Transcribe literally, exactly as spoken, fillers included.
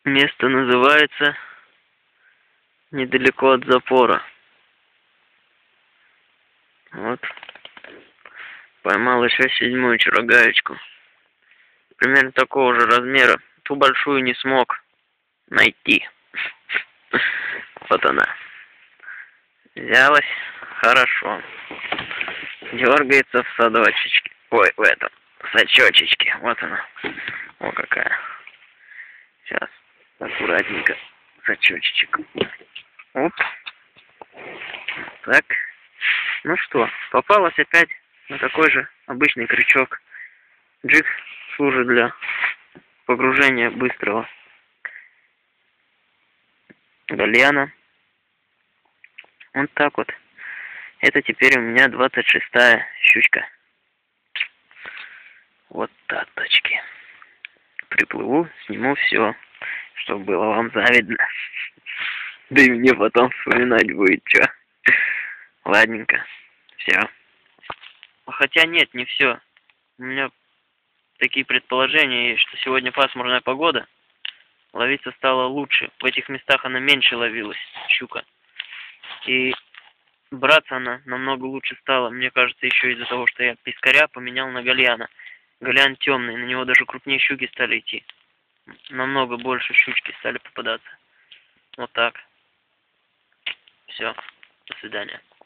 Место называется недалеко от запора. Вот. Поймал еще седьмую чарогаечку. Примерно такого же размера. Ту большую не смог найти. Вот она. Взялась хорошо. Дергается в садочечке. Ой, в этом. Сачочечке. Вот она. О, какая. Сейчас. Аккуратненько. Сачочечек. Оп. Так. Ну что, попалась опять на такой же обычный крючок. Джиг служит для погружения быстрого гальяна. Вот так вот. Это теперь у меня двадцать шестая щучка. Вот таточки. Приплыву, сниму все, чтобы было вам завидно. Да и мне потом вспоминать будет, что. Ладненько. Все. Хотя нет, не все. У меня такие предположения есть, что сегодня пасмурная погода. Ловиться стало лучше. В этих местах она меньше ловилась, щука. И браться она намного лучше стала. Мне кажется, еще из-за того, что я пескаря поменял на гальяна. Гальян темный, на него даже крупнее щуки стали идти. Намного больше щучки стали попадаться. Вот так. Все. До свидания.